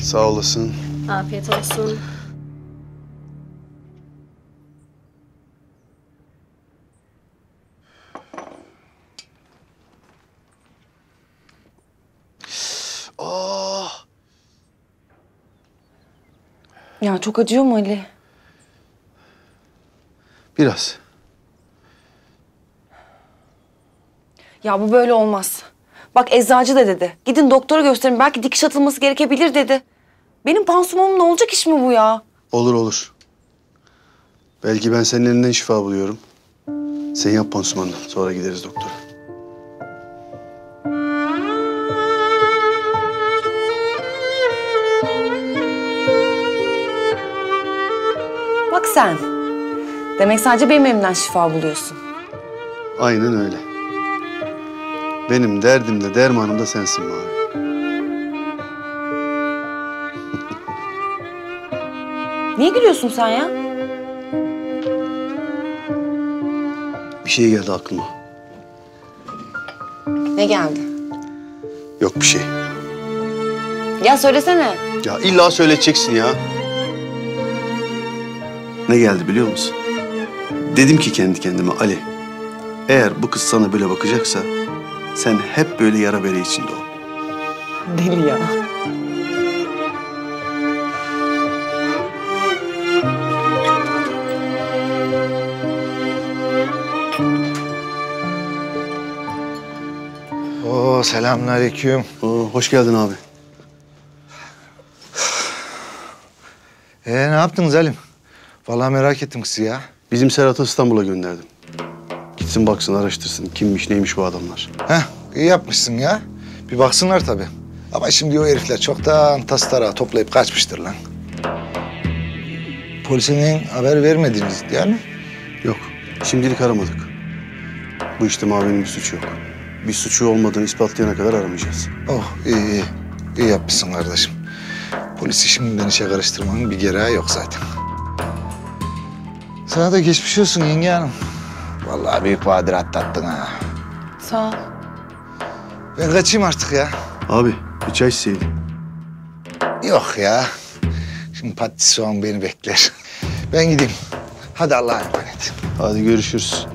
Sağ olasın. Afiyet olsun. Aa! Ya çok acıyor mu Ali? Biraz. Ya bu böyle olmaz. Bak eczacı da dedi. Gidin doktora gösterin. Belki dikiş atılması gerekebilir dedi. Benim pansumanım ne olacak iş mi bu ya? Olur olur. Belki ben senin elinden şifa buluyorum. Sen yap pansumanını. Sonra gideriz doktora. Bak sen. Demek sadece benim elimden şifa buluyorsun. Aynen öyle. Benim derdim de dermanım da sensin Mavi. Niye gülüyorsun sen ya? Bir şey geldi aklıma. Ne geldi? Yok bir şey. Ya söylesene. Ya illa söyleteceksin ya. Ne geldi biliyor musun? Dedim ki kendi kendime Ali, eğer bu kız sana böyle bakacaksa sen hep böyle yara bere içinde ol. Deli ya. Oo, selamünaleyküm. Hoş geldin abi. Ne yaptınız Halim? Vallahi merak ettim sizi ya. Bizim Serhat'ı İstanbul'a gönderdim. Gitsin baksın, araştırsın. Kimmiş, neymiş bu adamlar. Heh, iyi yapmışsın ya. Bir baksınlar tabii. Ama şimdi o herifler çoktan tas tarağı toplayıp kaçmıştır lan. Polise haber vermediniz değil mi? Yok, şimdilik aramadık. Bu işte Mavi'nin bir suçu yok. Bir suçu olmadığını ispatlayana kadar aramayacağız. Oh, iyi iyi. İyi yapmışsın kardeşim. Polisi şimdiden işe karıştırmanın bir gereği yok zaten. Sana da geçmiş olsun yenge hanım. Vallahi büyük vadir atlattın ha. Sağ ol. Ben kaçayım artık ya. Abi, bir çay içseydin. Yok ya. Şimdi patates soğan beni bekler. Ben gideyim. Hadi Allah'a emanet. Hadi görüşürüz.